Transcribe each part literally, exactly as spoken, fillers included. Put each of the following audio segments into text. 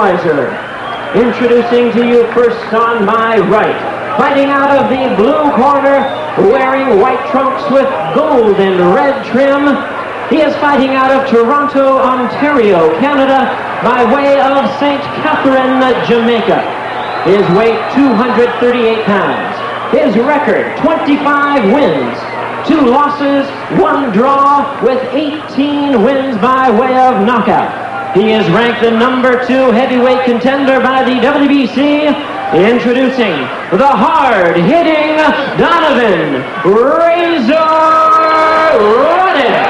equalizer. Introducing to you first on my right, fighting out of the blue corner, wearing white trunks with gold and red trim. He is fighting out of Toronto, Ontario, Canada, by way of Saint Catherine, Jamaica. His weight, two hundred thirty-eight pounds. His record, twenty-five wins, two losses, one draw, with eighteen wins by way of knockout. He is ranked the number two heavyweight contender by the W B C. Introducing the hard-hitting Donovan Razor Ruddock.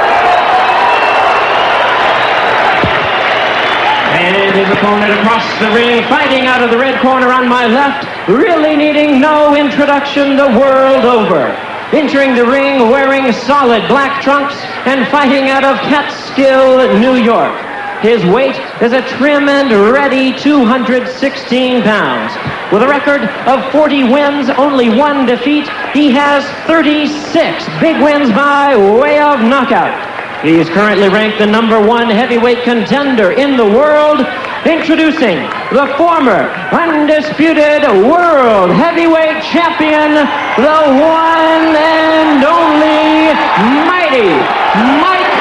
And his opponent across the ring, fighting out of the red corner on my left, really needing no introduction the world over. Entering the ring wearing solid black trunks and fighting out of Catskill, New York. His weight is a trim and ready two hundred sixteen pounds. With a record of forty wins, only one defeat, he has thirty-six big wins by way of knockout. He is currently ranked the number one heavyweight contender in the world. Introducing the former undisputed world heavyweight champion, the one and only mighty Mike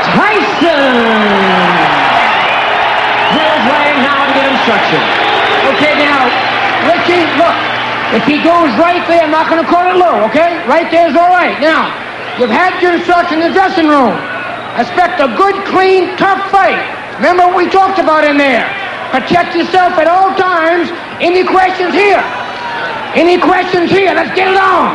Tyson. Here's Lang now to get instruction. Okay, now, Richie, look, if he goes right there, I'm not going to call it low, okay? Right there's all right. Now, you've had your instruction in the dressing room. Expect a good, clean, tough fight. Remember what we talked about in there. Protect yourself at all times. Any questions here? Any questions here? Let's get it on.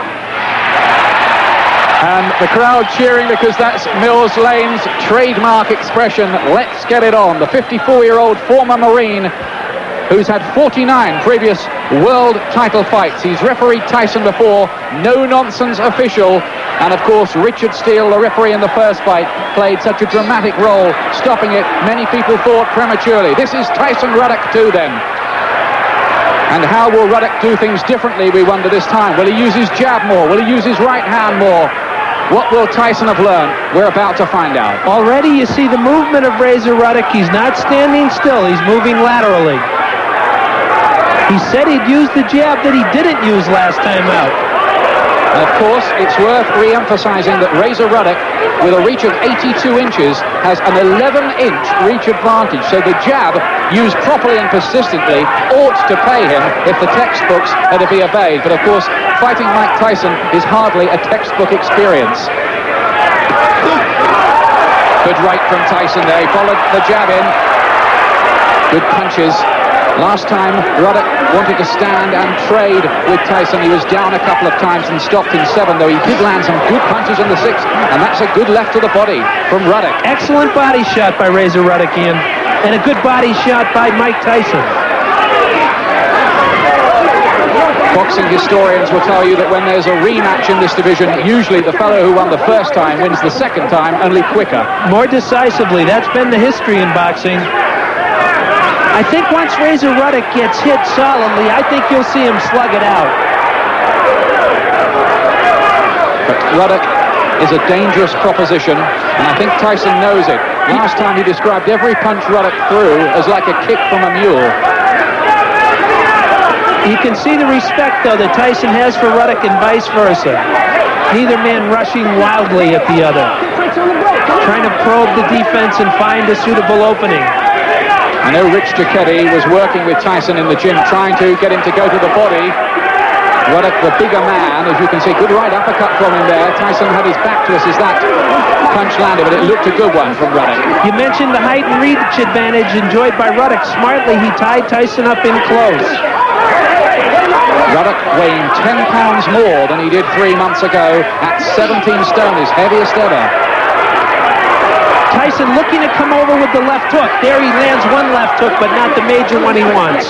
And the crowd cheering because that's Mills Lane's trademark expression, let's get it on. The fifty-four-year-old former Marine who's had forty-nine previous world title fights. He's refereed Tyson before, no-nonsense official. And of course, Richard Steele, the referee in the first fight, played such a dramatic role, stopping it, many people thought, prematurely. This is Tyson Ruddock too then. And how will Ruddock do things differently, we wonder this time? Will he use his jab more? Will he use his right hand more? What will Tyson have learned? We're about to find out. Already you see the movement of Razor Ruddock. He's not standing still. He's moving laterally. He said he'd use the jab that he didn't use last time out. And of course, it's worth re-emphasizing that Razor Ruddock, with a reach of eighty-two inches, has an eleven inch reach advantage. So the jab, used properly and persistently, ought to pay him if the textbooks are to be obeyed. But of course, fighting Mike Tyson is hardly a textbook experience. Good right from Tyson there. He followed the jab in. Good punches. Last time, Ruddock wanted to stand and trade with Tyson. He was down a couple of times and stopped in seven, though he did land some good punches in the sixth, and that's a good left to the body from Ruddock. Excellent body shot by Razor Ruddock, Ian, and a good body shot by Mike Tyson. Boxing historians will tell you that when there's a rematch in this division, usually the fellow who won the first time wins the second time, only quicker. More decisively. That's been the history in boxing. I think once Razor Ruddock gets hit solidly, I think you'll see him slug it out. But Ruddock is a dangerous proposition, and I think Tyson knows it. Last time he described every punch Ruddock threw as like a kick from a mule. You can see the respect, though, that Tyson has for Ruddock and vice versa. Neither man rushing wildly at the other. Trying to probe the defense and find a suitable opening. I know Rich Giacchetti was working with Tyson in the gym, trying to get him to go to the body. Ruddock, the bigger man, as you can see, good right uppercut from him there. Tyson had his back to us as that punch landed, but it looked a good one from Ruddock. You mentioned the height and reach advantage enjoyed by Ruddock. Smartly, he tied Tyson up in close. Ruddock weighing ten pounds more than he did three months ago at seventeen stone, his heaviest ever. Tyson looking to come over with the left hook. There he lands one left hook, but not the major one he wants.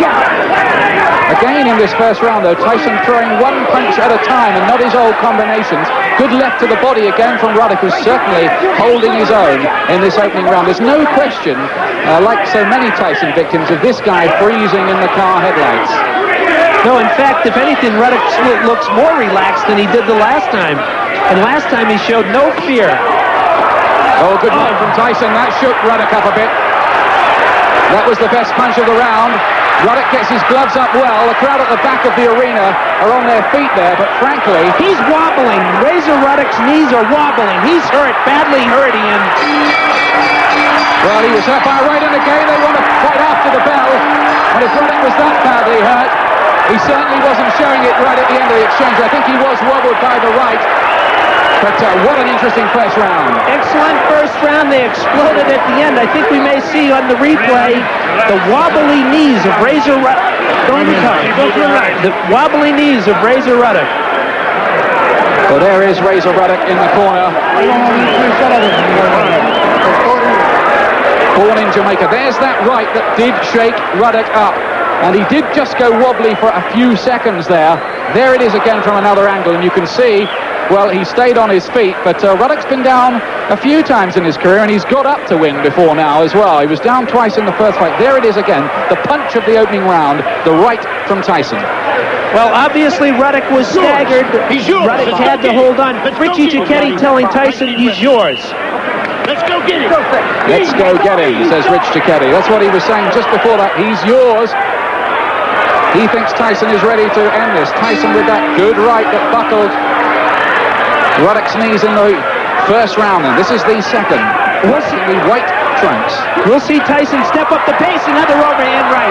Again in this first round, though, Tyson throwing one punch at a time and not his old combinations. Good left to the body again from Ruddock, who's certainly holding his own in this opening round. There's no question, uh, like so many Tyson victims, of this guy freezing in the car headlights. No, in fact, if anything, Ruddock looks more relaxed than he did the last time. And last time he showed no fear. Oh, good one from Tyson. That shook Ruddock up a bit. That was the best punch of the round. Ruddock gets his gloves up well. The crowd at the back of the arena are on their feet there, but frankly... He's wobbling. Razor Ruddock's knees are wobbling. He's hurt, badly hurt, Ian. Well, he was hurt by a right in the game. They want to fight after the bell. And if Ruddock was that badly hurt, he certainly wasn't showing it right at the end of the exchange. I think he was wobbled by the right. But uh, what an interesting first round. Excellent first round. They exploded at the end. I think we may see on the replay the wobbly knees of Razor Ruddock. Go to the top. Go to the right. The wobbly knees of Razor Ruddock. Well, there is Razor Ruddock in the corner. Born in Jamaica. There's that right that did shake Ruddock up. And he did just go wobbly for a few seconds there. There it is again from another angle, and you can see, well, he stayed on his feet, but uh, Ruddock's been down a few times in his career, and he's got up to win before now as well. He was down twice in the first fight. There it is again, the punch of the opening round, the right from Tyson. Well, obviously Ruddock was staggered. He's yours. Ruddock had to hold on. Richie Giacchetti telling Tyson, he's yours. Let's go get him. Let's go get him, says Rich Giacchetti. That's what he was saying just before that. He's yours. He thinks Tyson is ready to end this. Tyson with that good right that buckled Ruddock's knees in the first round. And this is the second. We'll see the white trunks. We'll see Tyson step up the pace. Another overhand right.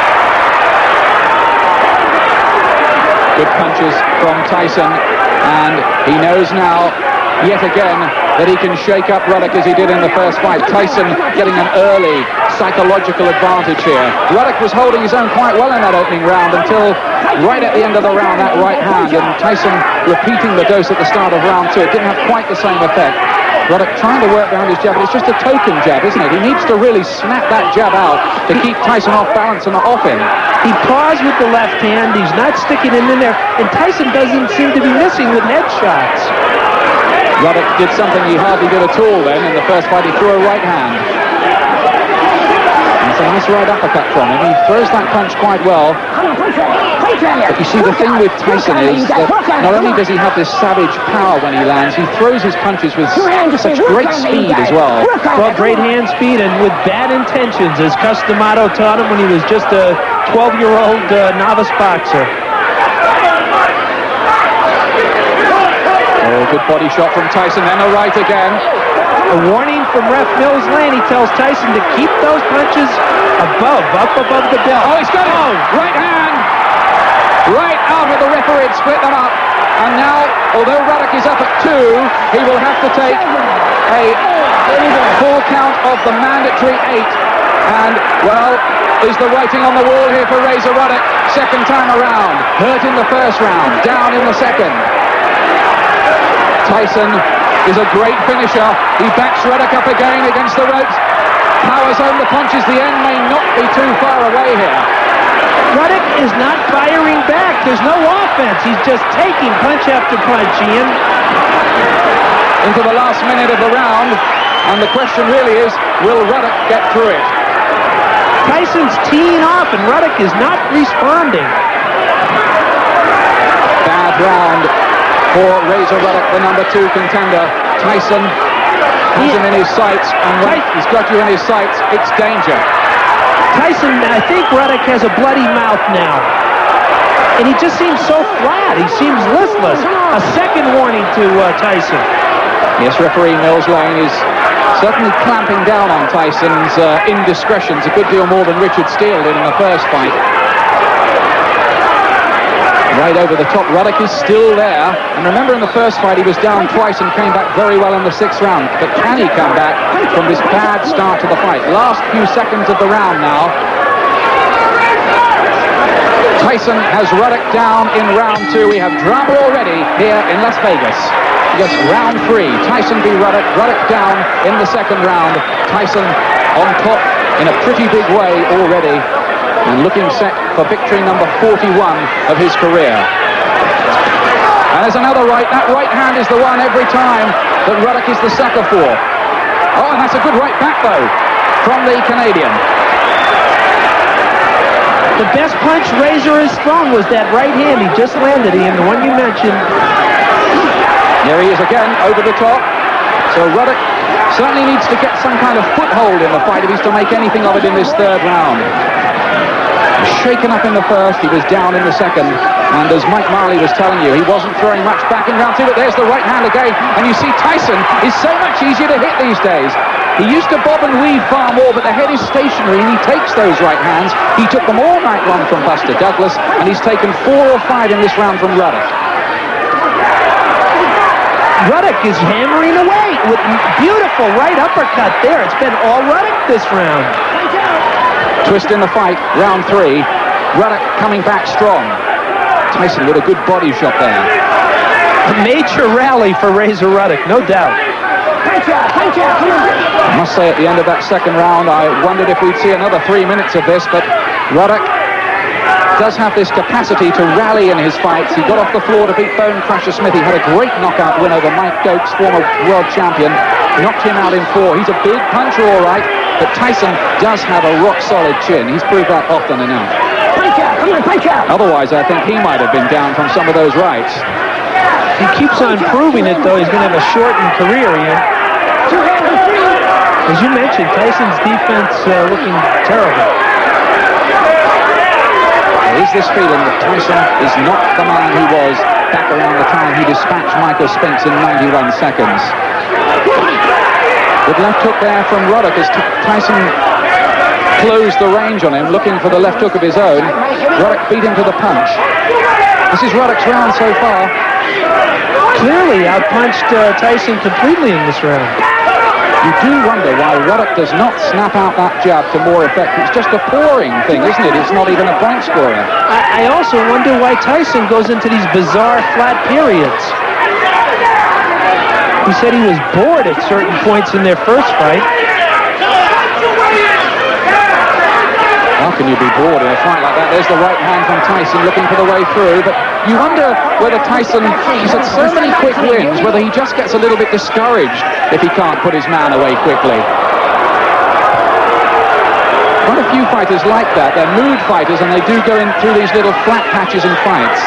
Good punches from Tyson. And he knows now, yet again, that he can shake up Ruddock as he did in the first fight. Tyson getting an early psychological advantage here. Ruddock was holding his own quite well in that opening round until right at the end of the round, that right hand, and Tyson repeating the dose at the start of round two. It didn't have quite the same effect. Ruddock trying to work behind his jab, but it's just a token jab, isn't it? He needs to really snap that jab out to keep Tyson off balance and off him. He paused with the left hand. He's not sticking it in there, and Tyson doesn't seem to be missing with head shots. Ruddock did something he hardly did at all then in the first fight. He threw a right hand. And it's a nice right uppercut from him. He throws that punch quite well. But you see, the thing with Tyson is that not only does he have this savage power when he lands, he throws his punches with such great speed as well. Well, great hand speed and with bad intentions, as Customato taught him when he was just a twelve-year-old uh, novice boxer. Oh, good body shot from Tyson, then a right again. A warning from ref Mills Lane. He tells Tyson to keep those punches above, up above the belt. Oh, he's got it! Oh, right hand! Right out of the referee, it split them up. And now, although Ruddock is up at two, he will have to take a full count of the mandatory eight. And, well, is the writing on the wall here for Razor Ruddock? Second time around. Hurt in the first round, down in the second. Tyson is a great finisher. He backs Ruddock up again against the ropes. Powers home the punches. The end may not be too far away here. Ruddock is not firing back. There's no offense. He's just taking punch after punch, Ian. Into the last minute of the round. And the question really is, will Ruddock get through it? Tyson's teeing off and Ruddock is not responding. Bad round for Razor Ruddock, the number two contender. Tyson has him in his sights, and when he's got you in his sights, it's danger. Tyson, I think Ruddock has a bloody mouth now. And he just seems so flat. He seems listless. A second warning to uh, Tyson. Yes, referee Mills Lane is certainly clamping down on Tyson's uh, indiscretions a good deal more than Richard Steele did in the first fight. Right over the top, Ruddock is still there. And remember, in the first fight, he was down twice and came back very well in the sixth round. But can he come back from this bad start to the fight? Last few seconds of the round now. Tyson has Ruddock down in round two. We have drama already here in Las Vegas. Yes, round three. Tyson v. Ruddock. Ruddock down in the second round. Tyson on top in a pretty big way already, and looking set for victory number forty-one of his career. And there's another right. That right hand is the one every time that Ruddock is the sucker for. Oh, and that's a good right back, though, from the Canadian. The best punch Razor has thrown was that right hand he just landed, Ian, the one you mentioned. Here he is again, over the top. So Ruddock certainly needs to get some kind of foothold in the fight if he's to make anything of it in this third round. Shaken up in the first, he was down in the second, and as Mike Marley was telling you, he wasn't throwing much back in round two, but there's the right hand again, and you see Tyson is so much easier to hit these days. He used to bob and weave far more, but the head is stationary, and he takes those right hands. He took them all night long from Buster Douglas, and he's taken four or five in this round from Ruddock. Ruddock is hammering away with beautiful right uppercut there. It's been all Ruddock this round. Twist in the fight, round three. Ruddock coming back strong. Tyson with a good body shot there. A major rally for Razor Ruddock, no doubt. I must say, at the end of that second round, I wondered if we'd see another three minutes of this, but Ruddock does have this capacity to rally in his fights. He got off the floor to beat Bone Crusher Smith. He had a great knockout win over Mike Dokes, former world champion. Knocked him out in four. He's a big puncher, all right, but Tyson does have a rock-solid chin. He's proved that often enough. Punch out, come on, punch out. Otherwise, I think he might have been down from some of those rights. He keeps on proving it, though. He's going to have a shortened career, Ian. As you mentioned, Tyson's defense uh, looking terrible. There is this feeling that Tyson is not the man he was back around the time he dispatched Michael Spinks in ninety-one seconds. Good left hook there from Ruddock as Tyson closed the range on him, looking for the left hook of his own. Ruddock beat him to the punch. This is Ruddock's round so far. Clearly outpunched uh, Tyson completely in this round. You do wonder why Ruddock does not snap out that jab to more effect. It's just a pouring thing, isn't it? It's not even a point scorer. I, I also wonder why Tyson goes into these bizarre flat periods. He said he was bored at certain points in their first fight. How can you be bored in a fight like that? There's the right hand from Tyson looking for the way through, but you wonder whether Tyson, he's had so many quick wins, whether he just gets a little bit discouraged if he can't put his man away quickly. Quite a few fighters like that. They're mood fighters, and they do go in through these little flat patches in fights.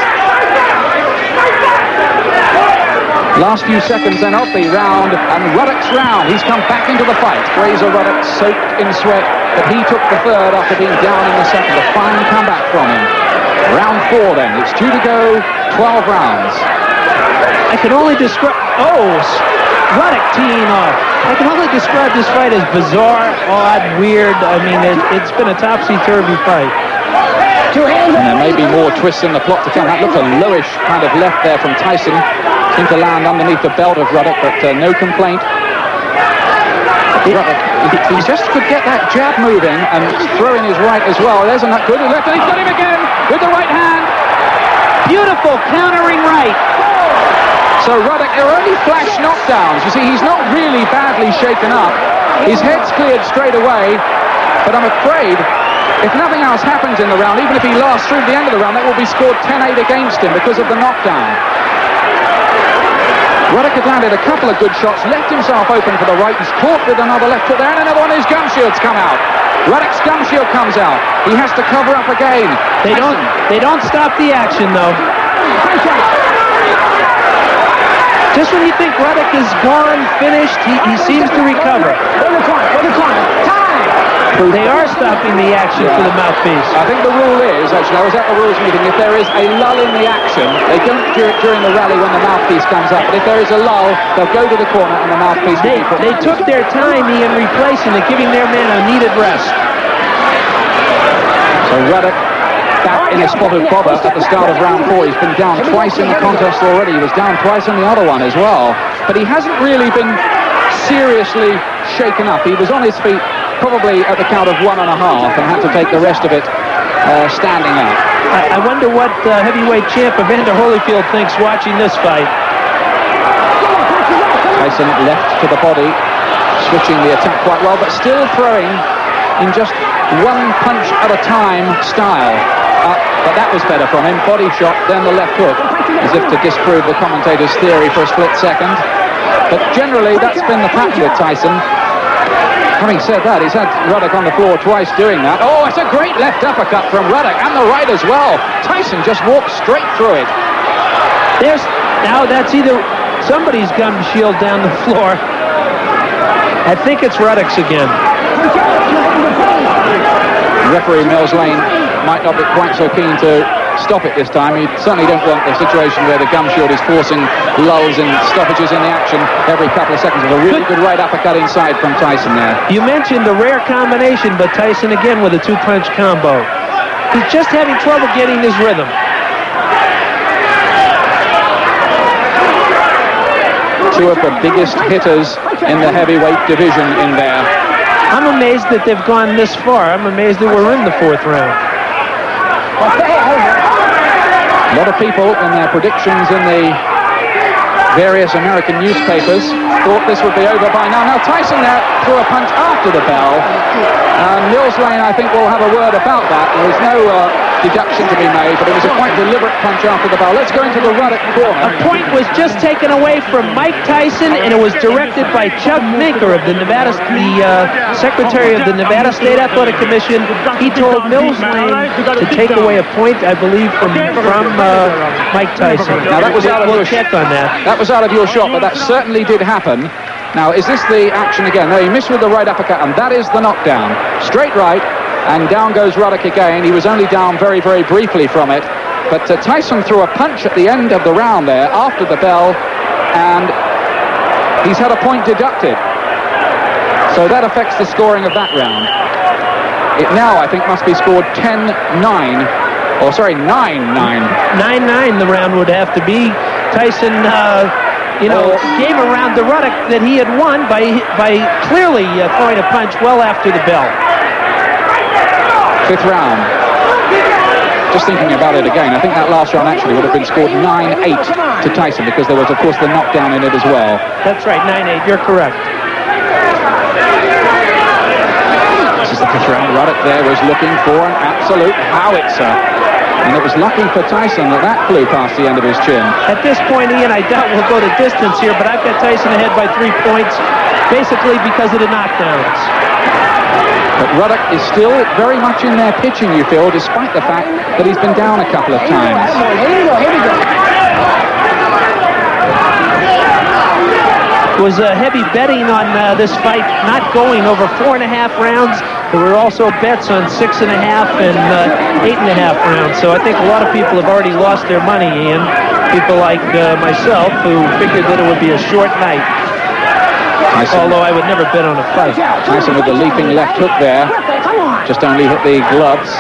Last few seconds then of the round, and Ruddock's round. He's come back into the fight. Razor Ruddock soaked in sweat, but he took the third after being down in the second. A fine comeback from him. Round four then. It's due to go twelve rounds. I can only describe... Oh, Ruddock teeing off. I can only describe this fight as bizarre, odd, weird. I mean, it, it's been a topsy-turvy fight. And there may be more twists in the plot to come. That looked a lowish kind of left there from Tyson. Seemed to land underneath the belt of Ruddock, but uh, no complaint. Ruddock, he, he just could get that jab moving and throw in his right as well. There's a good left, and he's got him again with the right hand. Beautiful countering right. So Ruddock, there are only flash knockdowns. You see, he's not really badly shaken up. His head's cleared straight away, but I'm afraid if nothing else happens in the round, even if he lasts through the end of the round, that will be scored ten eight against him because of the knockdown. Ruddock had landed a couple of good shots, left himself open for the right. He's caught with another left hook there, and another one of his gum shields come out. Ruddock's gum shield comes out. He has to cover up again. They don't, they don't stop the action, though. Just when you think Ruddock is gone, finished, he, he seems to recover. Over the corner, over the corner. Time! They are stopping the action for the mouthpiece. I think the rule is, actually, I was at the rules meeting, if there is a lull in the action, they don't do it during the rally when the mouthpiece comes up, but if there is a lull, they'll go to the corner and the mouthpiece will They, be put. they took their time, Ian, replacing it, giving their man a needed rest. So Ruddock back in a spotted bobber at the start of round four. He's been down twice in the contest already. He was down twice in the other one as well. But he hasn't really been seriously shaken up. He was on his feet probably at the count of one and a half and had to take the rest of it uh, standing up. I, I wonder what uh, heavyweight champ Evander Holyfield thinks watching this fight. Tyson left to the body, switching the attack quite well, but still throwing in just one punch at a time style. Uh, but that was better from him. Body shot, then the left hook, as if to disprove the commentator's theory for a split second. But generally, that's been the pattern with Tyson. Having said that, he's had Ruddock on the floor twice doing that. Oh, it's a great left uppercut from Ruddock, and the right as well. Tyson just walked straight through it. There's now that's either somebody's gum shield down the floor. I think it's Ruddock's again. Referee Mills Lane might not be quite so keen to stop it this time. You certainly don't want the situation where the gum shield is forcing lulls and stoppages in the action every couple of seconds. With a really good right uppercut inside from Tyson there. You mentioned a rare combination, but Tyson again with a two-punch combo. He's just having trouble getting his rhythm. Two of the biggest hitters in the heavyweight division in there. I'm amazed that they've gone this far. I'm amazed that we're in the fourth round. A lot of people in their predictions in the various American newspapers thought this would be over by now. Now Tyson there threw a punch after the bell. And Mills Lane, I think, will have a word about that. There was no uh, deduction to be made, but it was a quite deliberate punch after the bell. Let's go into the Ruddock corner. A point was just taken away from Mike Tyson, and it was directed by Chuck Minker of the Nevada, the uh, Secretary of the Nevada State Athletic Commission. He told Mills Lane to take away a point, I believe, from from uh, Mike Tyson. Now that was out of we'll your check on that. That was out of your shot, but that certainly did happen. Now, is this the action again? No, he missed with the right uppercut, and that is the knockdown. Straight right, and down goes Ruddock again. He was only down very, very briefly from it. But uh, Tyson threw a punch at the end of the round there, after the bell, and he's had a point deducted. So that affects the scoring of that round. It now, I think, must be scored ten nine. Or, sorry, nine nine. nine nine the round would have to be. Tyson... Uh, You know, gave around to Ruddock that he had won by by clearly uh, throwing a punch well after the bell. Fifth round. Just thinking about it again, I think that last round actually would have been scored nine eight to Tyson, because there was, of course, the knockdown in it as well. That's right, nine eight. You're correct. This is the fifth round. Ruddock there was looking for an absolute howitzer. And it was lucky for Tyson that that flew past the end of his chin. At this point, Ian, I doubt we'll go to distance here, but I've got Tyson ahead by three points, basically because of the knockdowns. But Ruddock is still very much in there pitching, you feel, despite the fact that he's been down a couple of times. Here we go, here we go. It was uh, heavy betting on uh, this fight not going over four and a half rounds. There were also bets on six and a half and uh, eight and a half rounds. So I think a lot of people have already lost their money, Ian. People like uh, myself who figured that it would be a short night. Tyson. Although I would never bet on a fight. Tyson with the leaping left hook there. Just only hit the gloves.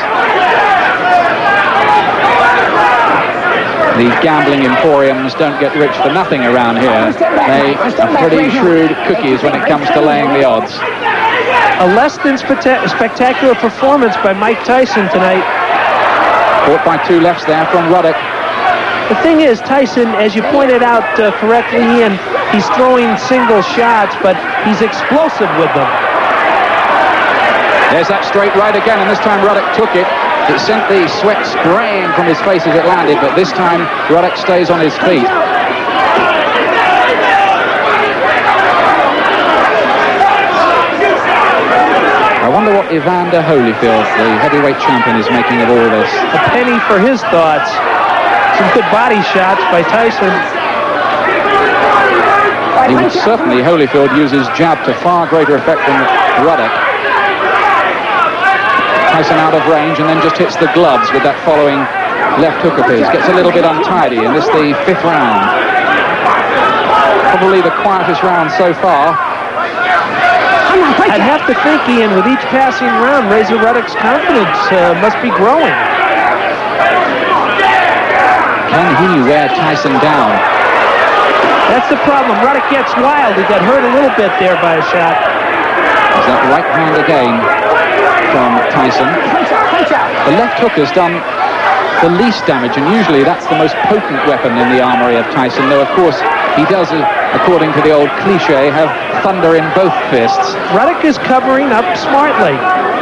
The gambling emporiums don't get rich for nothing around here. They are pretty shrewd cookies when it comes to laying the odds. A less than specta spectacular performance by Mike Tyson tonight. Caught by two lefts there from Ruddock. The thing is, Tyson, as you pointed out uh, correctly, Ian, he's throwing single shots, but he's explosive with them. There's that straight right again, and this time Ruddock took it. It sent the sweat spraying from his face as it landed, but this time Ruddock stays on his feet. I wonder what Evander Holyfield, the heavyweight champion, is making of all this. A penny for his thoughts. Some good body shots by Tyson. He would certainly, Holyfield, use his jab to far greater effect than Ruddock. Tyson out of range and then just hits the gloves with that following left hook of his. Gets a little bit untidy in this, the fifth round. Probably the quietest round so far. I'd have to think, Ian, with each passing round, Razor Ruddock's confidence uh, must be growing. Can he wear Tyson down? That's the problem. Ruddock gets wild. He got hurt a little bit there by a shot. There's that right hand again from Tyson. The left hook has done the least damage, and usually that's the most potent weapon in the armory of Tyson, though of course he does, according to the old cliche, have thunder in both fists. Ruddock is covering up smartly.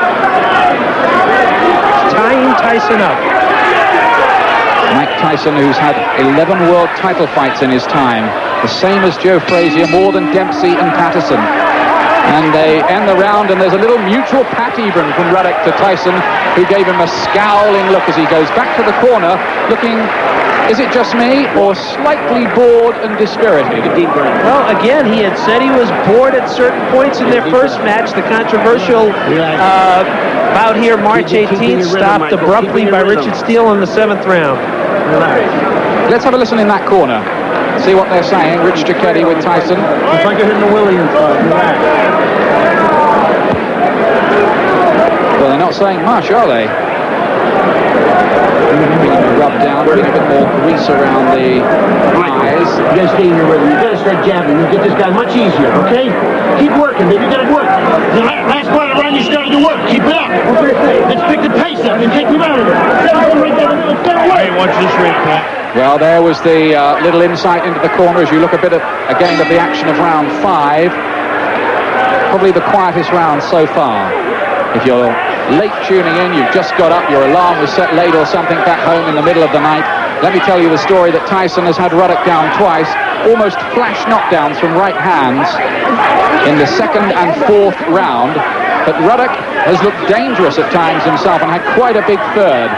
Tying Tyson up. Mike Tyson, who's had eleven world title fights in his time, the same as Joe Frazier, more than Dempsey and Patterson. And they end the round, and there's a little mutual pat even from Ruddock to Tyson, who gave him a scowling look as he goes back to the corner, looking Is it just me, or slightly bored and dispirited? Well, again, he had said he was bored at certain points in their first match. The controversial uh, bout here, March eighteenth, stopped abruptly by Richard Steele in the seventh round. Let's have a listen in that corner. See what they're saying. Rich Giacchetti with Tyson. It's like you're hitting the willy inside. Well, they're not saying much, are they? Rub down, bring a bit more grease around the eyes. You gotta stay in your rhythm. You gotta start jabbing. You get this guy much easier, okay? Keep working, baby. You gotta work. The last part of the round, you started to work. Keep it up. Let's pick the pace up and take him out of there. Right there. Let's go away. Hey, watch this ring, Pat. Well, there was the uh, little insight into the corner as you look a bit of, again, of the action of round five. Probably the quietest round so far. If you're late tuning in, you've just got up, your alarm was set late or something back home in the middle of the night, let me tell you the story that Tyson has had Ruddock down twice, almost flash knockdowns from right hands in the second and fourth round. But Ruddock has looked dangerous at times himself and had quite a big third.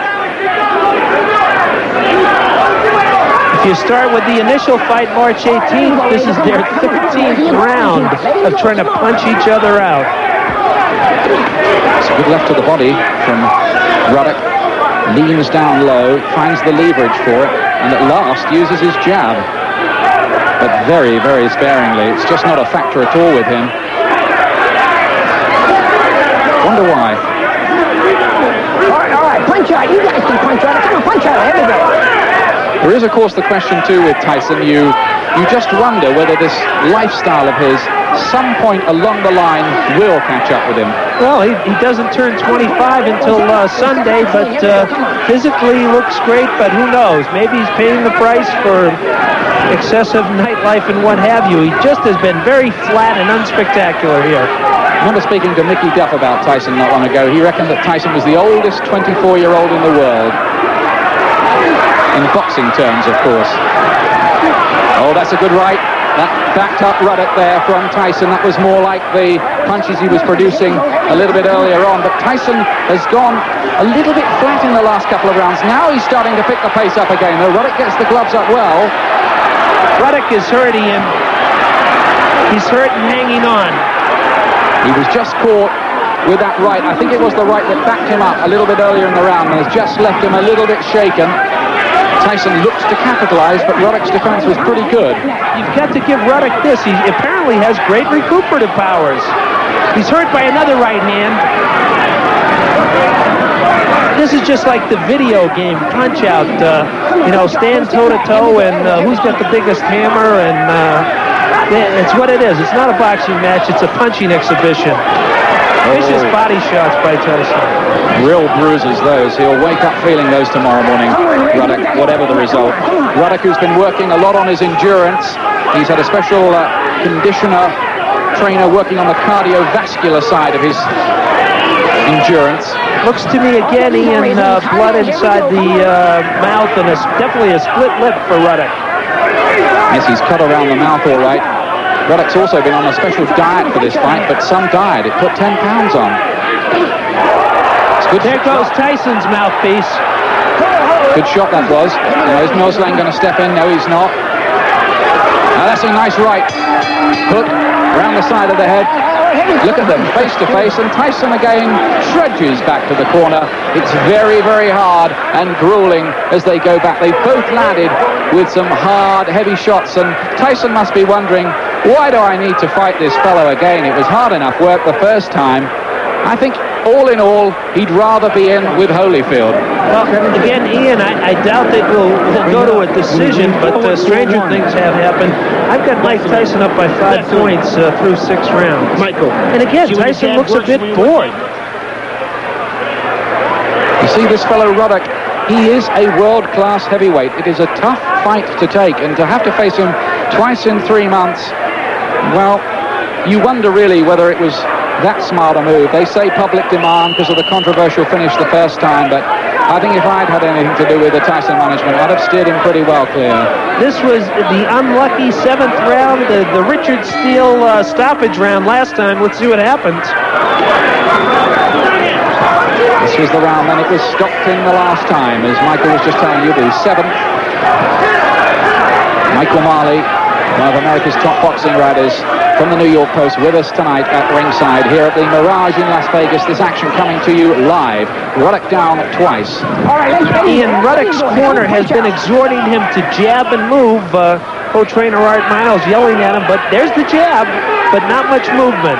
If you start with the initial fight, March eighteenth, this is their thirteenth round of trying to punch each other out. It's a good left to the body from Ruddock. Leans down low, finds the leverage for it, and at last uses his jab. But very, very sparingly. It's just not a factor at all with him. Wonder why. All right, all right, punch out. You guys can punch out. Come on, punch out. Here we go. There is, of course, the question, too, with Tyson. You, you just wonder whether this lifestyle of his, some point along the line, will catch up with him. Well, he, he doesn't turn twenty-five until uh, Sunday, but uh, physically looks great, but who knows? Maybe he's paying the price for excessive nightlife and what have you. He just has been very flat and unspectacular here. I remember speaking to Mickey Duff about Tyson not long ago. He reckoned that Tyson was the oldest twenty-four-year-old in the world. In boxing terms, of course. Oh, that's a good right. That backed up Ruddock there from Tyson. That was more like the punches he was producing a little bit earlier on. But Tyson has gone a little bit flat in the last couple of rounds. Now he's starting to pick the pace up again, though. Ruddock gets the gloves up well. Ruddock is hurt, Ian. He's hurt and hanging on. He was just caught with that right. I think it was the right that backed him up a little bit earlier in the round and has just left him a little bit shaken. Tyson looks to capitalize, but Ruddock's defense was pretty good. You've got to give Ruddock this. He apparently has great recuperative powers. He's hurt by another right hand. This is just like the video game Punch-Out. Uh, you know, stand toe-to-toe and uh, who's got the biggest hammer, and uh, it's what it is. It's not a boxing match. It's a punching exhibition. Vicious body shots by Tyson. Real bruises, those. He'll wake up feeling those tomorrow morning, Ruddock, whatever the result. Ruddock, who's been working a lot on his endurance. He's had a special uh, conditioner trainer working on the cardiovascular side of his endurance. Looks to me again, Ian, uh, blood inside the uh, mouth, and a, definitely a split lip for Ruddock. Yes, he's cut around the mouth all right. Ruddock's also been on a special diet for this fight, but some diet. It put ten pounds on. It's good. There goes Tyson's mouthpiece. Good shot that was. Now, is Mills Lane going to step in? No, he's not. Now, that's a nice right hook around the side of the head. Look at them, face to face, and Tyson again trudges back to the corner. It's very, very hard and grueling as they go back. They both landed with some hard, heavy shots, and Tyson must be wondering, why do I need to fight this fellow again? It was hard enough work the first time. I think, all in all, he'd rather be in with Holyfield. Well, again, Ian, I, I doubt that we'll, we'll go to a decision, but uh, stranger things have happened. I've got Mike Tyson up by five points uh, through six rounds. Michael. And again, Tyson looks a bit bored. You see this fellow Ruddock, he is a world-class heavyweight. It is a tough fight to take, and to have to face him twice in three months, well, you wonder really whether it was that smart a move. They say public demand because of the controversial finish the first time, but I think if I'd had anything to do with the Tyson management, I'd have steered him pretty well clear. This was the unlucky seventh round, the, the Richard Steele uh, stoppage round last time. Let's see what happens. This was the round, then it was stopped in the last time, as Michael was just telling you, the seventh Michael Marley, one of America's top boxing writers, from the New York Post, with us tonight at ringside here at the Mirage in Las Vegas. This action coming to you live. Ruddock down twice. Ian, Ruddock's corner has been exhorting him to jab and move. Uh, co-trainer Art Miles yelling at him, but there's the jab, but not much movement.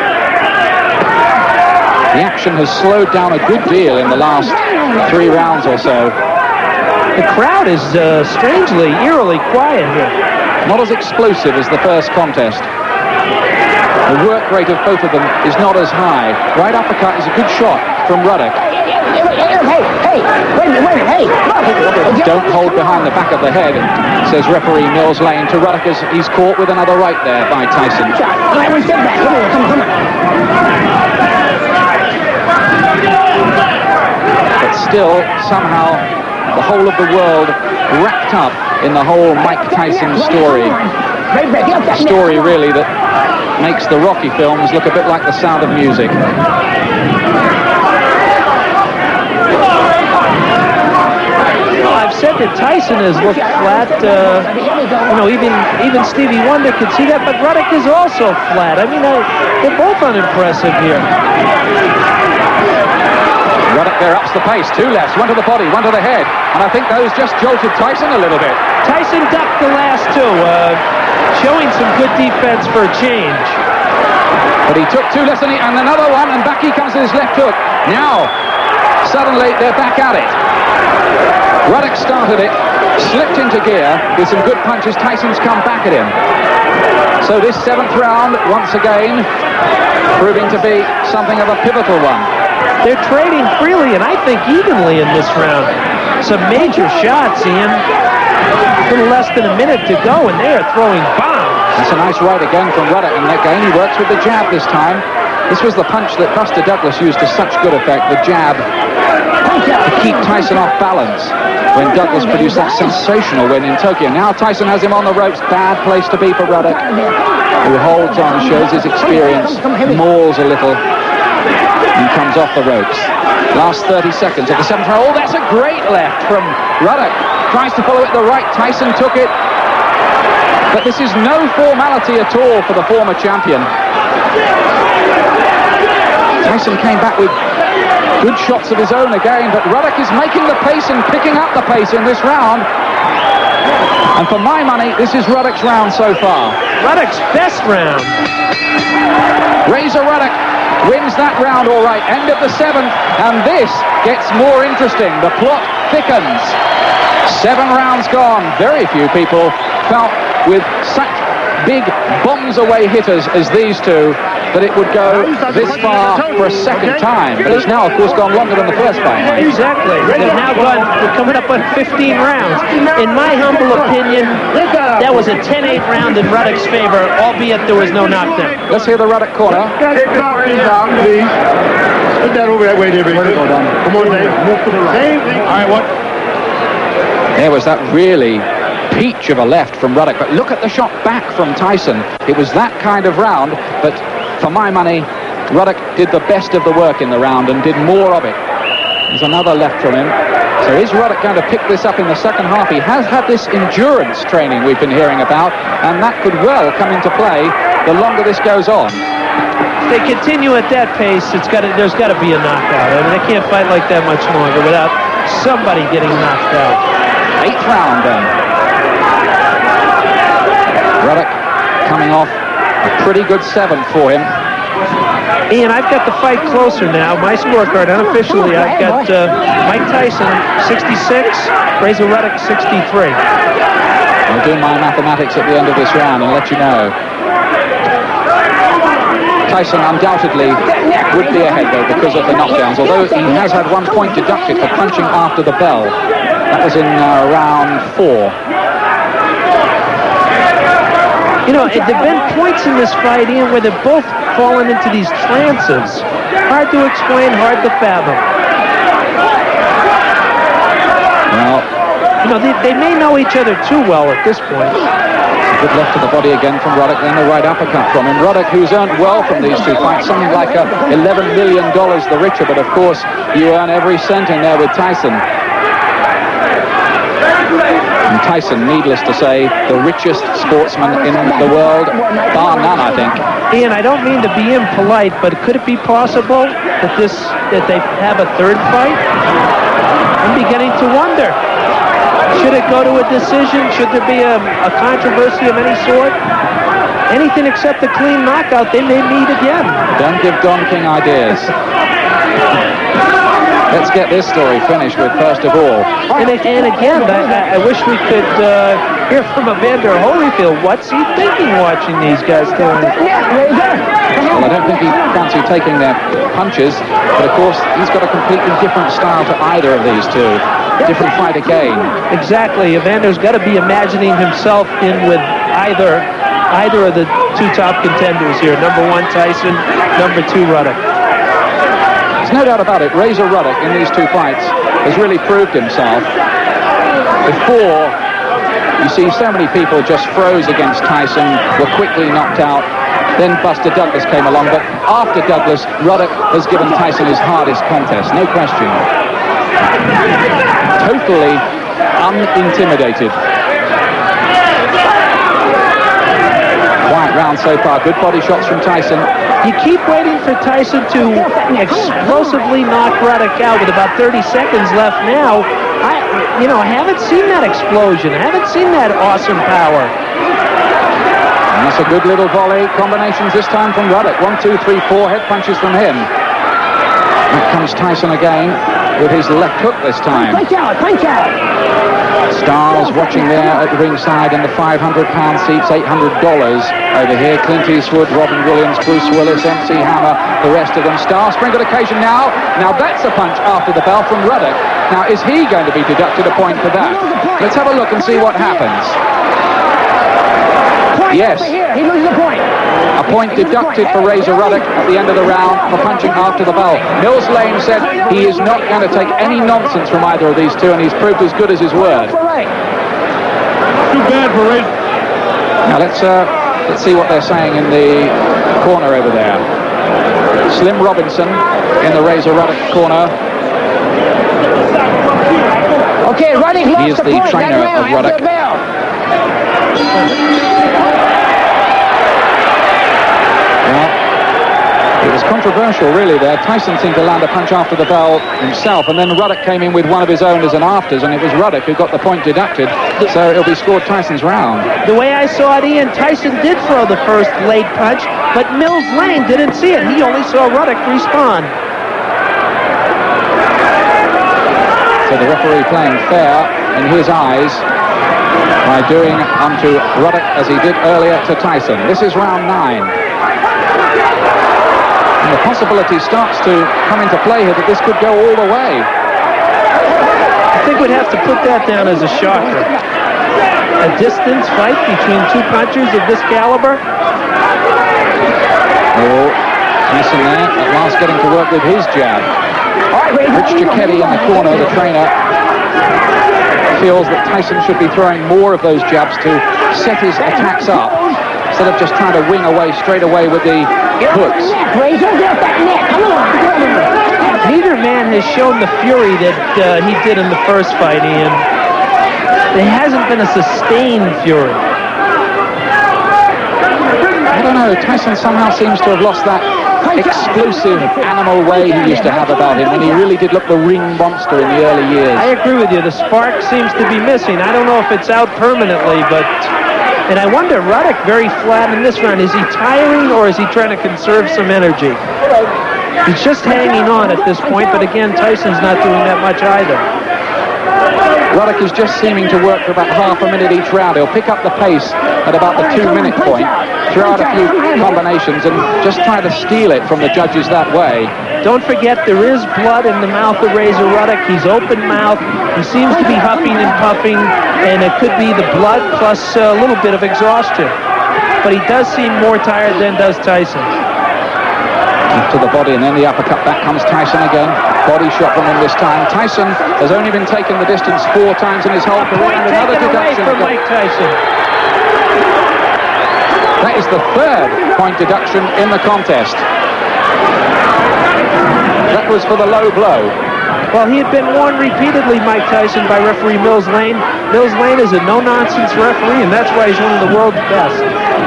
The action has slowed down a good deal in the last three rounds or so. The crowd is uh, strangely, eerily quiet here. Not as explosive as the first contest. The work rate of both of them is not as high. Right uppercut is a good shot from Ruddock. Hey, hey, wait a minute, wait a minute, hey. Don't hold behind the back of the head, says referee Mills Lane to Ruddock as he's caught with another right there by Tyson. But still, somehow, the whole of the world wrapped up in the whole Mike Tyson story. A story, really, that makes the Rocky films look a bit like The Sound of Music. Well, I've said that Tyson has looked flat. Uh, you know, even even Stevie Wonder could see that, but Ruddock is also flat. I mean, I, they're both unimpressive here. Ruddock there ups the pace. Two lefts, one to the body, one to the head. And I think those just jolted Tyson a little bit. Tyson ducked the last two, uh, showing some good defense for a change. But he took two lefts and, he, and another one, and back he comes with his left hook. Now, suddenly they're back at it. Ruddock started it, slipped into gear with some good punches. Tyson's come back at him. So this seventh round, once again, proving to be something of a pivotal one. They're trading freely and I think evenly in this round. Some major shots, Ian. A little less than a minute to go and they are throwing bombs. That's a nice right again from Ruddock, and again he works with the jab this time. This was the punch that Buster Douglas used to such good effect, the jab, to keep Tyson off balance when Douglas produced that sensational win in Tokyo. Now Tyson has him on the ropes. Bad place to be for Ruddock, who holds on, shows his experience, mauls a little, and comes off the ropes. Last thirty seconds of the seventh round. Oh, that's a great left from Ruddock. Tries to follow it the right. Tyson took it. But this is no formality at all for the former champion. Tyson came back with good shots of his own again, but Ruddock is making the pace and picking up the pace in this round. And for my money, this is Ruddock's round so far. Ruddock's best round. Razor Ruddock wins that round all right. End of the seventh, and this gets more interesting. The plot thickens. Seven rounds gone. Very few people felt with such big bombs-away hitters as these two that it would go this far for a second time. But it's now, of course, gone longer than the first fight. Exactly. They've now gone, we're coming up on fifteen rounds. In my humble opinion, that was a ten eight round in Ruddock's favor, albeit there was no knockdown. Let's hear the Ruddock corner. Take down, please. Put that over that way, David. Come on, Dave. Move to the right. All right, what? There was that really peach of a left from Ruddock, but look at the shot back from Tyson. It was that kind of round, but for my money, Ruddock did the best of the work in the round and did more of it. There's another left from him. So is Ruddock going to pick this up in the second half? He has had this endurance training we've been hearing about, and that could well come into play the longer this goes on. If they continue at that pace, it's got to, there's got to be a knockout. I mean, they can't fight like that much longer without somebody getting knocked out. Eighth round then. Ruddock coming off a pretty good seventh for him. Ian, I've got the fight closer now. My scorecard, unofficially, I've got uh, Mike Tyson, sixty-six, Razor Ruddock, sixty-three. I'll do my mathematics at the end of this round and let you know. Tyson undoubtedly would be ahead, though, because of the knockdowns, although he has had one point deducted for punching after the bell. That was in uh, round four. You know, there have been points in this fight, Ian, where they've both fallen into these trances. Hard to explain, hard to fathom. Well, you know, they, they may know each other too well at this point. Good left to the body again from Ruddock, then the right uppercut from him. Ruddock, who's earned well from these two fights, something like a eleven million dollars the richer, but of course, you earn every cent in there with Tyson. And Tyson, needless to say, the richest sportsman in the world, bar none, I think. Ian, I don't mean to be impolite, but could it be possible that this that they have a third fight? I'm beginning to wonder. Should it go to a decision? Should there be a, a controversy of any sort? Anything except a clean knockout, they may meet again. Don't give Don King ideas. Let's get this story finished with, first of all. And, and again, I, I wish we could uh, hear from Evander Holyfield. What's he thinking watching these guys doing? Well, I don't think he fancies taking their punches, but of course, he's got a completely different style to either of these two. Different fight again. Exactly. Evander's got to be imagining himself in with either either of the two top contenders here. Number one, Tyson. Number two, Ruddock. There's no doubt about it. Razor Ruddock in these two fights has really proved himself. Before, you see so many people just froze against Tyson, were quickly knocked out. Then Buster Douglas came along, but after Douglas, Ruddock has given Tyson his hardest contest, no question. Totally unintimidated. Quiet round so far. Good body shots from Tyson. You keep waiting for Tyson to explosively knock Ruddock out with about thirty seconds left now. I, you know, I haven't seen that explosion. I haven't seen that awesome power. And that's a good little volley. Combinations this time from Ruddock. One, two, three, four head punches from him. Out comes Tyson again with his left hook this time. Punch out, punch out. Stars watching there at ringside in the five hundred pound seats, eight hundred dollars over here. Clint Eastwood, Robin Williams, Bruce Willis, M C Hammer, the rest of them. Star sprinkled occasion now. Now that's a punch after the bell from Ruddock. Now is he going to be deducted a point for that? Let's have a look and see what happens. Yes. He loses a point. A point deducted for Razor Ruddock at the end of the round for punching after the bell. Mills Lane said he is not going to take any nonsense from either of these two, and he's proved as good as his word. Too bad for Razor. Now let's uh, let's see what they're saying in the corner over there. Slim Robinson in the Razor Ruddock corner. Okay, Ruddock lost He is the, the point. trainer That of Ruddock. Well, it was controversial really there. Tyson seemed to land a punch after the bell himself, and then Ruddock came in with one of his own as an afters, and it was Ruddock who got the point deducted, so it'll be scored Tyson's round. The way I saw it, Ian, Tyson did throw the first late punch, but Mills Lane didn't see it. He only saw Ruddock respond. So the referee playing fair in his eyes by doing unto Ruddock as he did earlier to Tyson. This is round nine. And the possibility starts to come into play here that this could go all the way. I think we'd have to put that down as a shocker. A distance fight between two punchers of this caliber. Oh, Tyson there at last getting to work with his jab. Rich Giacchetti in the corner, the trainer, feels that Tyson should be throwing more of those jabs to set his attacks up instead of just trying to wing away straight away with the hooks. Neither man has shown the fury that uh, he did in the first fight, Ian. There hasn't been a sustained fury. I don't know, Tyson somehow seems to have lost that explosive animal way he used to have about him when he really did look the ring monster in the early years. I agree with you. The spark seems to be missing. I don't know if it's out permanently, but... And I wonder, Ruddock very flat in this round. Is he tiring or is he trying to conserve some energy? He's just hanging on at this point, but again, Tyson's not doing that much either. Ruddock is just seeming to work for about half a minute each round. He'll pick up the pace at about the two-minute point, throw out a few combinations, and just try to steal it from the judges that way. Don't forget, there is blood in the mouth of Razor Ruddock. He's open-mouthed. He seems to be huffing and puffing, and it could be the blood plus a little bit of exhaustion. But he does seem more tired than does Tyson. To the body, and then the uppercut. Back comes Tyson again. Body shot from him this time. Tyson has only been taking the distance four times in his whole career. And another deduction from Mike Tyson. That is the third point deduction in the contest. That was for the low blow. Well, he had been warned repeatedly, Mike Tyson, by referee Mills Lane. Mills Lane is a no-nonsense referee, and that's why he's one of the world's best.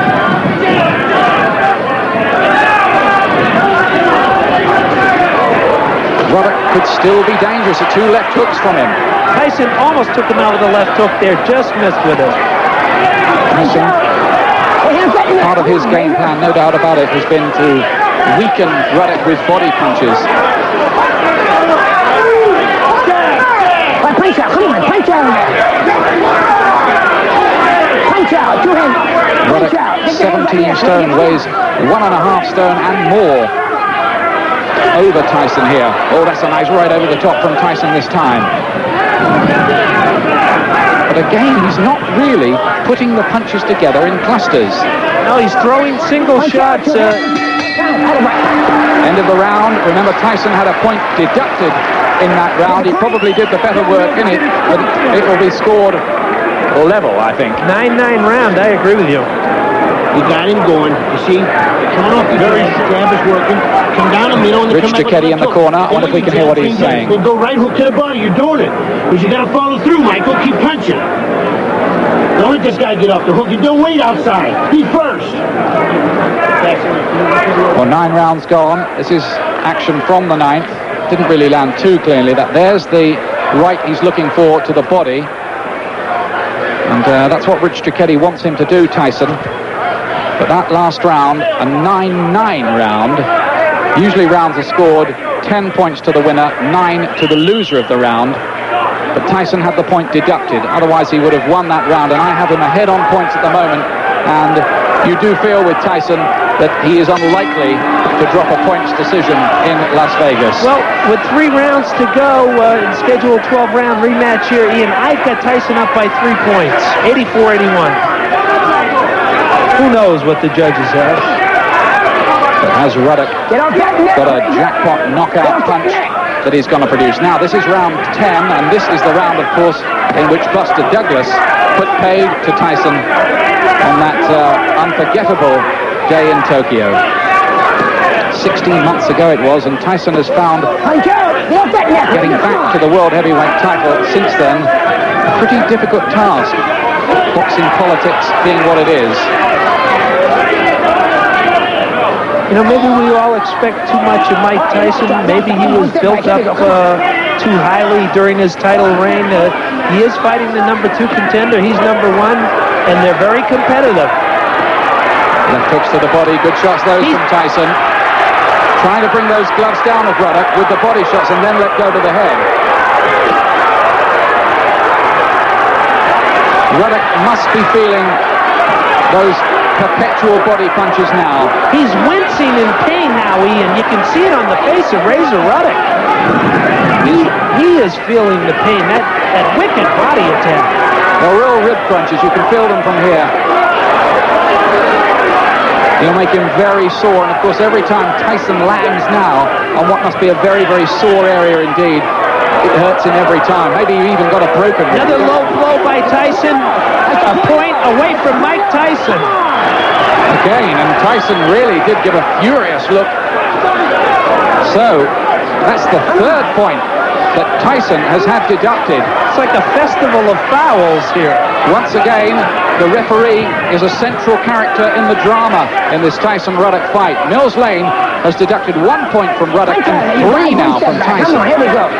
Ruddock could still be dangerous. The two left hooks from him. Tyson almost took him out with a left hook there, just missed with it. Tyson, part of his game plan, no doubt about it, has been to weaken Ruddock with body punches. Punch out, come on, punch out. Punch out, two hands. Punch out. Ruddock, seventeen stone, weighs one and a half stone and more over Tyson here. Oh, that's a nice right over the top from Tyson this time. But again, he's not really putting the punches together in clusters. No, he's throwing single shots. Uh... End of the round. Remember, Tyson had a point deducted in that round. He probably did the better work in it, but it will be scored level, I think. nine nine round, I agree with you. You got him going. You see, coming off the very jab is working. Come down the middle and Rich Cicchetti in the corner. I wonder if we can hear what he's saying. Then go right hook to the body. You're doing it. Because you got to follow through, Michael. Keep punching. Don't let this guy get off the hook. You don't wait outside. Be first. Well, nine rounds gone. This is action from the ninth. Didn't really land too cleanly. That there's the right he's looking for to the body. And uh, that's what Rich Cicchetti wants him to do, Tyson. But that last round, a nine nine round. Usually rounds are scored ten points to the winner, nine to the loser of the round. But Tyson had the point deducted. Otherwise, he would have won that round. And I have him ahead on points at the moment. And you do feel with Tyson that he is unlikely to drop a points decision in Las Vegas. Well, with three rounds to go uh, in scheduled twelve round rematch here, Ian, I've got Tyson up by three points, eighty-four eighty-one. Who knows what the judges have? But has Ruddock got a jackpot knockout punch that he's going to produce? Now, this is round ten, and this is the round, of course, in which Buster Douglas put paid to Tyson on that uh, unforgettable day in Tokyo. sixteen months ago it was, and Tyson has found getting back to the world heavyweight title since then a pretty difficult task. Boxing politics being what it is. You know, maybe we all expect too much of Mike Tyson. Maybe he was built up uh, too highly during his title reign. Uh, he is fighting the number two contender. He's number one, and they're very competitive. Left hooks to the body. Good shots those from Tyson. Trying to bring those gloves down of Ruddock with the body shots and then let go to the head. Ruddock must be feeling those perpetual body punches now. He's wincing in pain now, Ian. You can see it on the face of Razor Ruddock. He, he is feeling the pain, that, that wicked body attack. They're real rib crunches. You can feel them from here. He'll make him very sore, and of course every time Tyson lands now on what must be a very, very sore area indeed, it hurts him every time. Maybe you even got a broken one. Another low blow by Tyson. A point away from Mike Tyson. Again, and Tyson really did give a furious look. So, that's the third point that Tyson has had deducted. It's like a festival of fouls here. Once again, the referee is a central character in the drama in this Tyson-Ruddock fight. Mills Lane has deducted one point from Ruddock and three now from Tyson. Come on, here we go.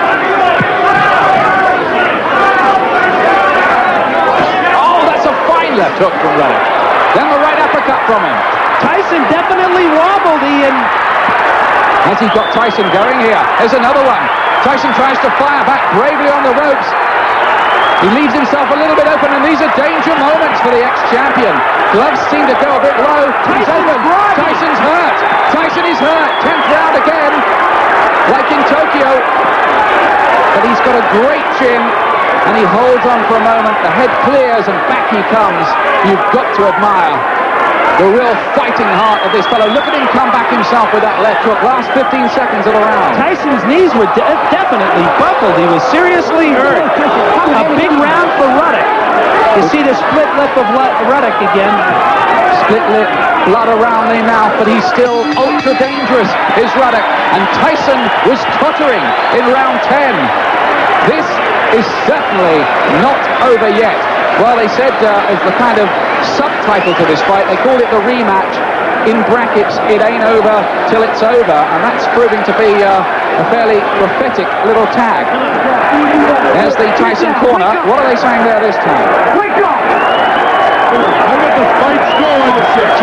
Oh, that's a fine left hook from Ruddock. Then the right uppercut from him. Tyson definitely wobbled, Ian. Has he got Tyson going here? There's another one. Tyson tries to fire back bravely on the ropes. He leaves himself a little bit open, and these are danger moments for the ex-champion. Gloves seem to go a bit low. He's open. Tyson's hurt. Tyson is hurt. Tenth round again, like in Tokyo. But he's got a great chin, and he holds on for a moment. The head clears, and back he comes. You've got to admire the real fighting heart of this fellow. Look at him come back himself with that left hook. Last fifteen seconds of the round. Tyson's knees were de definitely buckled. He was seriously hurt. A big round for Ruddock. You see the split lip of Ruddock again. split lip, blood around the mouth, but he's still ultra dangerous, is Ruddock. And Tyson was tottering in round ten. This is certainly not over yet. Well, they said uh, as the kind of subtitle to this fight, they called it the rematch. In brackets, it ain't over till it's over, and that's proving to be uh, a fairly prophetic little tag. There's the Tyson corner. What are they saying there this time? Wake up! I got the fight's going.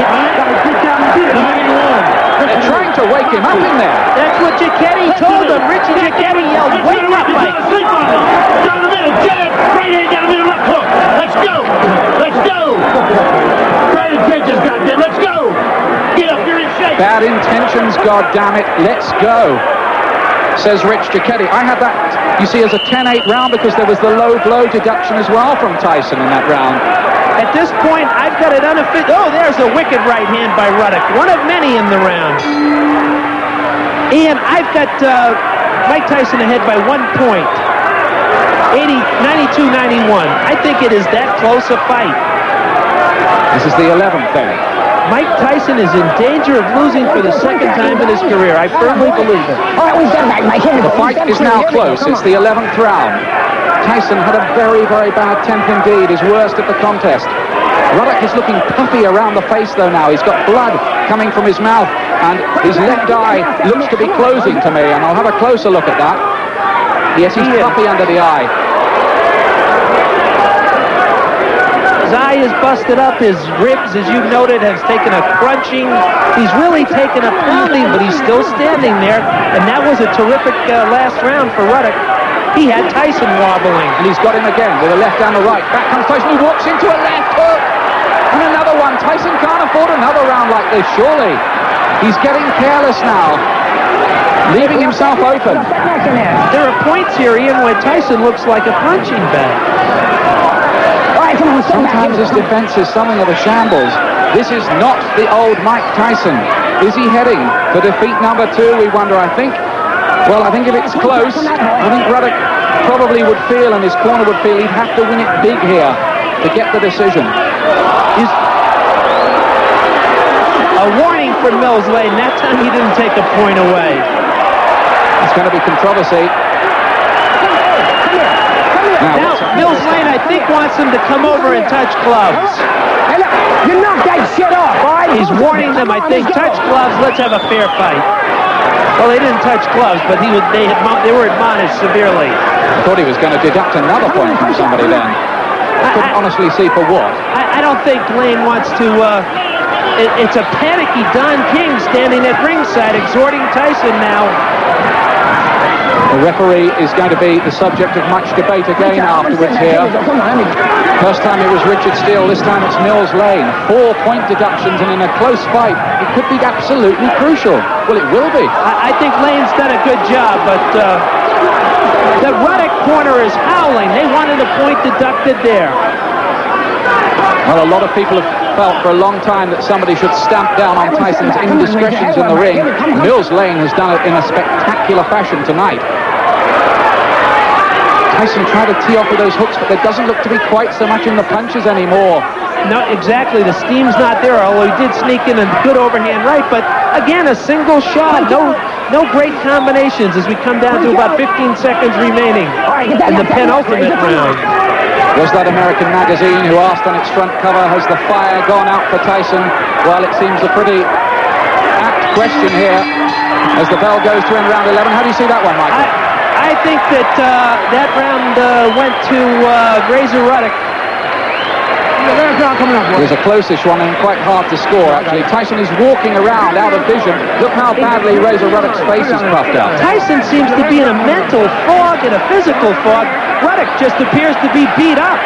They're trying to wake him up in there. That's what Giacchetti told him. Richie Giacchetti yelled, "Wake up, Mike!" Sleep on it. Down the middle, jab, right hand, down the middle, left hook. Let's go! Let's go! Right intentions, goddamn, let's go! Get up, you're in shape. Bad intentions, goddammit, let's go, says Rich Giacchetti. I had that, you see, as a ten eight round because there was the low blow deduction as well from Tyson in that round. At this point, I've got it unofficial. Oh, there's a wicked right hand by Ruddock. One of many in the round. Ian, I've got uh, Mike Tyson ahead by one point. ninety-two ninety-one. I think it is that close a fight. This is the eleventh then. Mike Tyson is in danger of losing for the second time in his career. I firmly believe it. All right, we've done that, Mike. Here we The go. fight is now close. It's the eleventh round. Tyson had a very, very bad tenth indeed, his worst at the contest. Ruddock is looking puffy around the face though now. He's got blood coming from his mouth, and his left eye looks to be closing to me, and I'll have a closer look at that. Yes, he's puffy under the eye. His eye is busted up. His ribs, as you've noted, has taken a crunching. He's really taken a pounding, but he's still standing there, and that was a terrific uh, last round for Ruddock. He had Tyson wobbling. And he's got him again with a left and a right. Back comes Tyson, who walks into a left hook. And another one. Tyson can't afford another round like this, surely. He's getting careless now, leaving himself open. There are points here, Ian, where Tyson looks like a punching bag. Sometimes his defense is something of a shambles. This is not the old Mike Tyson. Is he heading for defeat number two? We wonder, I think. Well, I think if it's close, I think Ruddock probably would feel, and his corner would feel, he'd have to win it big here to get the decision. He's a warning for Mills Lane. That time he didn't take a point away. It's going to be controversy. Now, now Mills Lane, I think, wants him to come over and touch gloves. Hey, look, you knocked that shit off, all right? He's warning them, I think, touch gloves, let's have a fair fight. Well, they didn't touch gloves, but he was, they, had, they were admonished severely. I thought he was going to deduct another point from somebody then. I couldn't I, honestly see for what. I, I don't think Lane wants to... Uh, it, it's a panicky Don King standing at ringside, exhorting Tyson now. The referee is going to be the subject of much debate again afterwards here. First time it was Richard Steele, this time it's Mills Lane. Four point deductions, and in a close fight, it could be absolutely crucial. Well, it will be. I, I think Lane's done a good job, but uh, the Ruddock corner is howling. They wanted a point deducted there. Well, a lot of people have felt for a long time that somebody should stamp down on Tyson's indiscretions in the ring. Mills Lane has done it in a spectacular fashion tonight. Tyson tried to tee off with those hooks, but there doesn't look to be quite so much in the punches anymore. No, exactly. The steam's not there, although he did sneak in a good overhand right. But again, a single shot. No, no great combinations as we come down to about fifteen seconds remaining in the penultimate round. Was that American Magazine who asked on its front cover, has the fire gone out for Tyson? Well, it seems a pretty apt question here as the bell goes to end round eleven. How do you see that one, Michael? I, I think that uh, that round uh, went to uh, Razor Ruddock. It was a close-ish one and quite hard to score, actually. Tyson is walking around out of vision. Look how badly Razor Ruddock's face is puffed out. Tyson seems to be in a mental fog and a physical fog. Ruddock just appears to be beat up.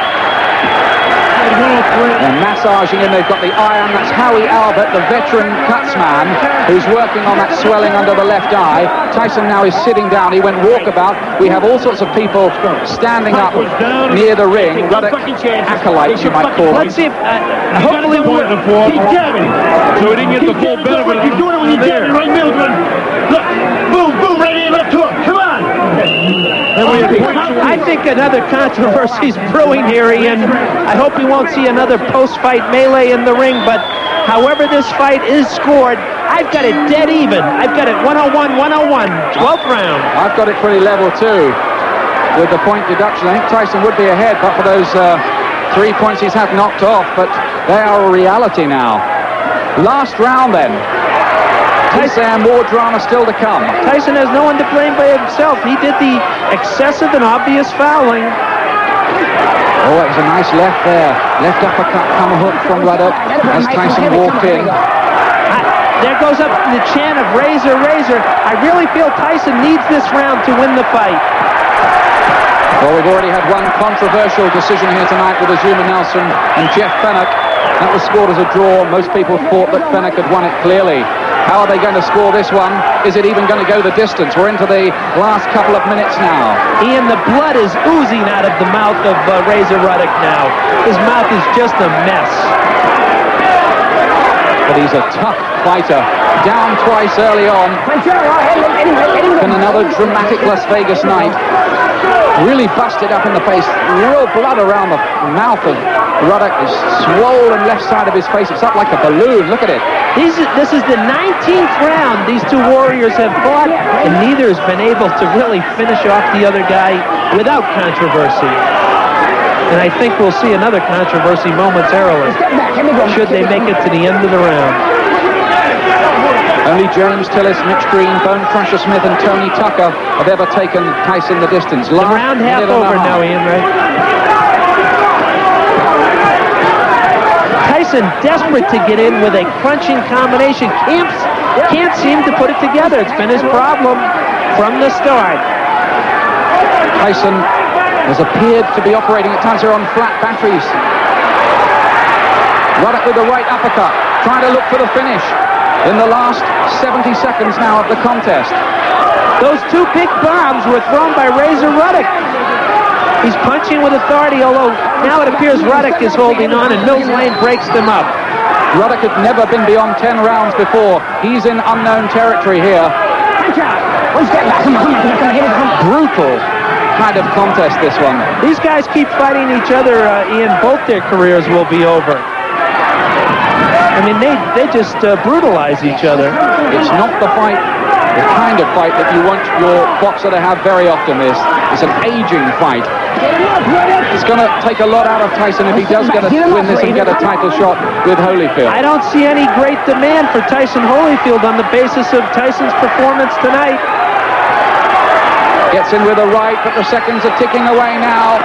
They're massaging him. They've got the iron. That's Howie Albert, the veteran cutsman, who's working on that swelling under the left eye. Tyson now is sitting down. He went walkabout. We have all sorts of people standing up near the ring. Ruddock acolytes, you might call them. Let's see if, uh, hopefully we'll... He's jabbing. So he didn't get the full benefit. He's doing it when you're jabbing right middle. Look, boom, boom, right in, left hook. Come on. I think another controversy is brewing here, Ian. I hope we won't see another post-fight melee in the ring, but however this fight is scored, I've got it dead even. I've got it one oh one one oh one, twelfth round. I've got it pretty level too, with the point deduction. I think Tyson would be ahead, but for those uh, three points he's had knocked off, but they are a reality now. Last round then. Tyson, more drama still to come. Tyson has no one to blame by himself. He did the excessive and obvious fouling. Oh, it was a nice left there. Left uppercut, come hook from Ruddock as Tyson walked in. I, there goes up the chant of Razor, Razor. I really feel Tyson needs this round to win the fight. Well, we've already had one controversial decision here tonight with Azuma Nelson and Jeff Fenech. That was scored as a draw. Most people thought that Fenech had won it clearly. How are they going to score this one? Is it even going to go the distance? We're into the last couple of minutes now. Ian, the blood is oozing out of the mouth of uh, Razor Ruddock now. His mouth is just a mess. But he's a tough fighter. Down twice early on. And another dramatic Las Vegas night. Really busted up in the face. Real blood around the mouth of Ruddock. Is swollen left side of his face. It's up like a balloon. Look at it. These, this is the nineteenth round these two warriors have fought, and neither has been able to really finish off the other guy without controversy. And I think we'll see another controversy momentarily, should they make it to the end of the round. Only James Tillis, Mitch Green, Bone Crusher Smith, and Tony Tucker have ever taken Tyson the distance. The round half over now, Ian, right? Tyson desperate to get in with a crunching combination. Can't, can't seem to put it together. It's been his problem from the start. Tyson has appeared to be operating at times here on flat batteries. Ruddock with the right uppercut, trying to look for the finish in the last seventy seconds now of the contest. Those two big bombs were thrown by Razor Ruddock. He's punching with authority, although now it appears Ruddock is holding on and Mills Lane breaks them up. Ruddock had never been beyond ten rounds before. He's in unknown territory here. Brutal kind of contest, this one. These guys keep fighting each other, uh, Ian. Both their careers will be over. I mean, they, they just uh, brutalize each other. It's not the fight, the kind of fight that you want your boxer to have very often. This it's an aging fight. It's going to take a lot out of Tyson if he does get a, win this and get a title shot with Holyfield. I don't see any great demand for Tyson Holyfield on the basis of Tyson's performance tonight. Gets in with a right, but the seconds are ticking away now.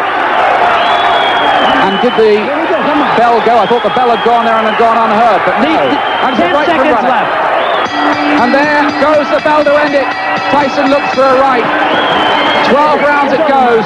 And did the bell go? I thought the bell had gone there and had gone unheard, but no. And ten right seconds left. And there goes the bell to end it. Tyson looks for a right. twelve rounds it goes.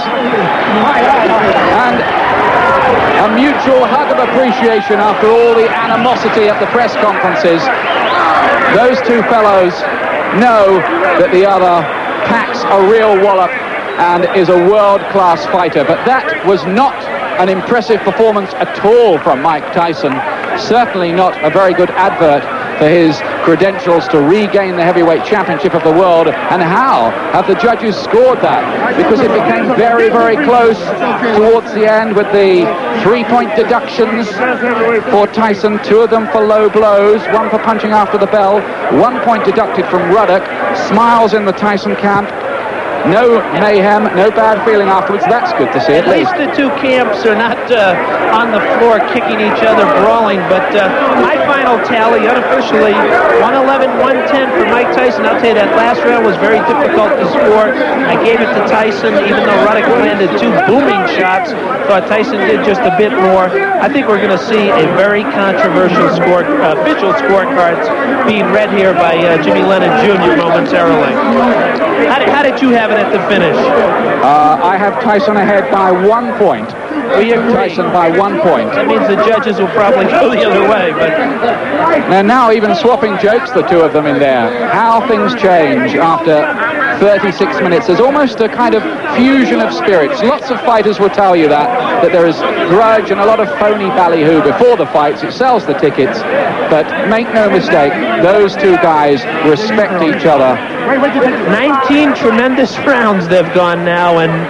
And a mutual hug of appreciation after all the animosity at the press conferences. Those two fellows know that the other packs a real wallop and is a world-class fighter. But that was not an impressive performance at all from Mike Tyson. Certainly not a very good advert for his credentials to regain the heavyweight championship of the world. And how have the judges scored that? Because it became very, very close towards the end with the three-point deductions for Tyson, two of them for low blows, one for punching after the bell, one point deducted from Ruddock. Smiles in the Tyson camp. No mayhem, no bad feeling afterwards. That's good to see, at, at least. At least the two camps are not uh, on the floor kicking each other, brawling. But uh, my final tally, unofficially, one eleven one ten for Mike Tyson. I'll tell you, that last round was very difficult to score. I gave it to Tyson, even though Ruddock landed two booming shots. Thought Tyson did just a bit more. I think we're going to see a very controversial score, uh, official scorecards being read here by uh, Jimmy Lennon Junior momentarily. How did, how did you have it at the finish? Uh, I have Tyson ahead by one point. We agree. Tyson by one point. That means the judges will probably go the other way. But and now even swapping jokes, the two of them in there. How things change after thirty-six minutes. There's almost a kind of fusion of spirits. Lots of fighters will tell you that, that there is grudge and a lot of phony ballyhoo before the fights. It sells the tickets. But make no mistake, those two guys respect each other. nineteen tremendous rounds they've gone now, and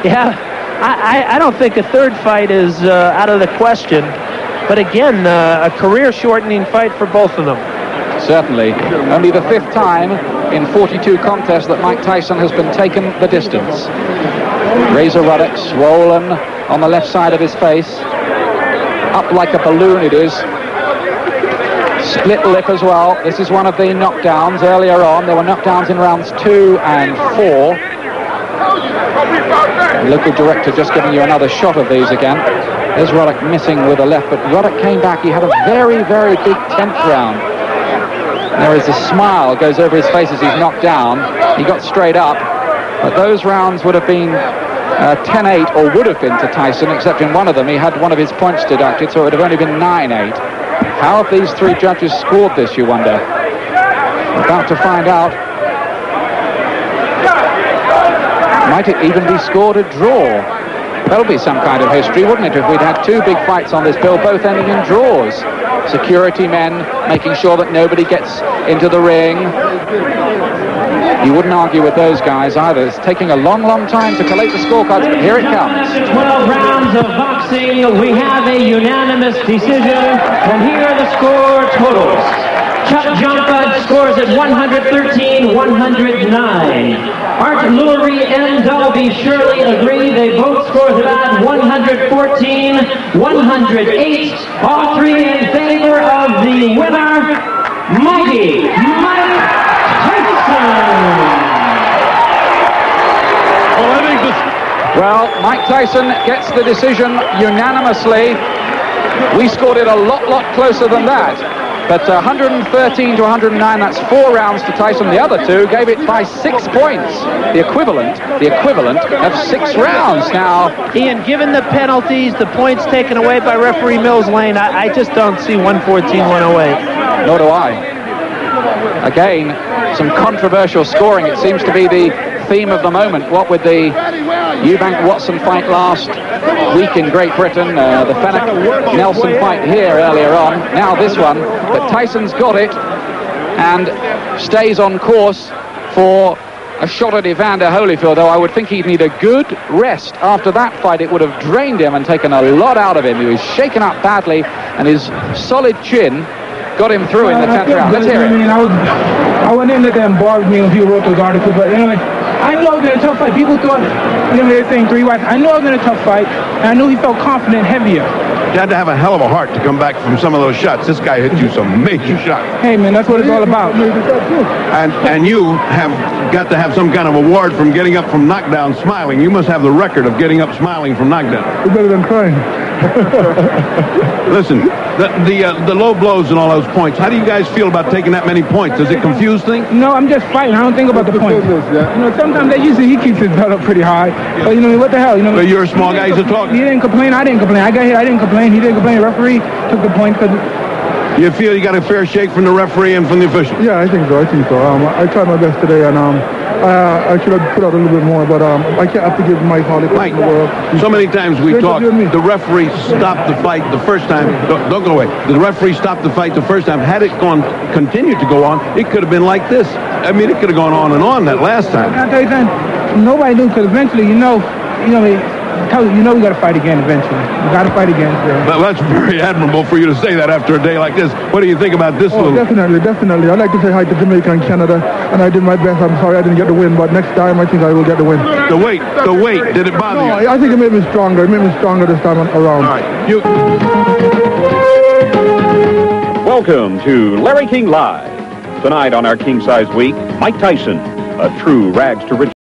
Yeah, I, I, I don't think a third fight is uh, out of the question. But again, uh, a career-shortening fight for both of them. Certainly. Only the fifth time in forty-two contests that Mike Tyson has been taken the distance. Razor Ruddock, swollen on the left side of his face. Up like a balloon it is. Split lip as well. This is one of the knockdowns earlier on. There were knockdowns in rounds two and four. The local director just giving you another shot of these again. There's Ruddock missing with a left, but Ruddock came back. He had a very, very big tenth round. There is a smile goes over his face as he's knocked down. He got straight up, but those rounds would have been uh, ten eight, or would have been to Tyson, except in one of them he had one of his points deducted, so it would have only been nine eight. How have these three judges scored this, you wonder? About to find out. Might it even be scored a draw? That'll be some kind of history, wouldn't it, if we'd had two big fights on this bill, both ending in draws. Security men making sure that nobody gets into the ring. You wouldn't argue with those guys either. It's taking a long, long time to collate the scorecards, but here it comes. After twelve rounds of boxing, we have a unanimous decision, and here are the score totals. Chuck Jonkbud scores at one thirteen one oh nine. Art Lurie and Dalby Shirley agree. They both scored about one fourteen one oh eight. All three in favor of the winner, Mighty Mike Tyson. Well, I think this... well, Mike Tyson gets the decision unanimously. We scored it a lot, lot closer than that. But uh, one thirteen to one oh nine, that's four rounds to Tyson. The other two gave it by six points. The equivalent, the equivalent of six rounds. Now, Ian, given the penalties, the points taken away by referee Mills Lane, I, I just don't see one fourteen one oh eight. Nor do I. Again, some controversial scoring. It seems to be the theme of the moment. What with the Eubank-Watson fight last week in Great Britain, uh, the Fenwick-Nelson fight here earlier on, now this one, but Tyson's got it and stays on course for a shot at Evander Holyfield, though I would think he'd need a good rest. After that fight, it would have drained him and taken a lot out of him. He was shaken up badly, and his solid chin got him through in the tenth round. Let's hear it. I mean, I, was, I went in let them bother me when people wrote those articles, but anyway, I knew I was in a tough fight. People thought, you know, they were saying three whites. I knew I was in a tough fight, and I knew he felt confident, heavier. You had to have a hell of a heart to come back from some of those shots. This guy hit you some major shots. Hey, man, that's what it's all about. And and you have got to have some kind of award from getting up from knockdown smiling. You must have the record of getting up smiling from knockdown. It's better than crying. Listen, the the, uh, the low blows and all those points, how do you guys feel about taking that many points? Does it confuse things? No, I'm just fighting. I don't think about the points. You know, sometimes they usually he keeps his belt up pretty high. But, you know, what the hell? You know, but you're a small guy, he's a tall guy. He didn't complain. I didn't complain. I got hit. I didn't complain. He didn't complain. The referee took the point because... You feel you got a fair shake from the referee and from the officials? Yeah, I think so. I think so. Um, I tried my best today, and um, uh, I should have put out a little bit more, but um, I can't have to give Mike all the credit in the world. So many times we talk, the referee stopped the fight the first time. Don't, don't go away. The referee stopped the fight the first time. Had it gone, continued to go on, it could have been like this. I mean, it could have gone on and on that last time. Can I tell you something? Nobody knew, because eventually, you know, you know, you know we got to fight again eventually. We got to fight again. So. Well, that's very admirable for you to say that after a day like this. What do you think about this? Oh, little... definitely, definitely. I'd like to say hi to Jamaica and Canada, and I did my best. I'm sorry I didn't get the win, but next time I think I will get the win. The weight, the weight, did it bother no, you? I think it made me stronger. It made me stronger this time around. All right. You... Welcome to Larry King Live. Tonight on our King Size Week, Mike Tyson, a true rags to riches